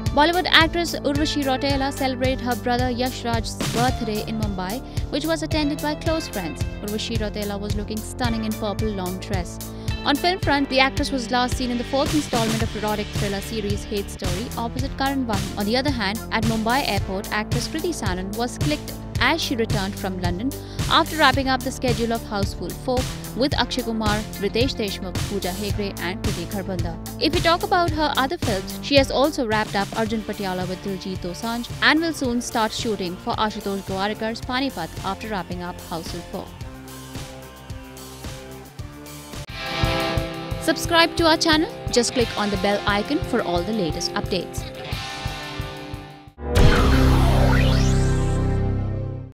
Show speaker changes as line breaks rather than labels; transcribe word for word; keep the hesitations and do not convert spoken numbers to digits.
Bollywood actress Urvashi Rautela celebrated her brother Yashraj's birthday in Mumbai, which was attended by close friends. Urvashi Rautela was looking stunning in purple long dress. On film front, the actress was last seen in the fourth installment of erotic thriller series Hegde opposite Karan Vahi. On the other hand, at Mumbai airport, actress Kriti Sanon was clicked as she returned from London after wrapping up the schedule of Housefull four with Akshay Kumar, Riteish Deshmukh, Pooja, Hegde and Kharbanda. If we talk about her other films, she has also wrapped up Arjun Patiala with Diljit Dosanjh and will soon start shooting for Ashutosh Gowariker's Panipat after wrapping up Housefull four. Subscribe to our channel. Just click on the bell icon for all the latest updates.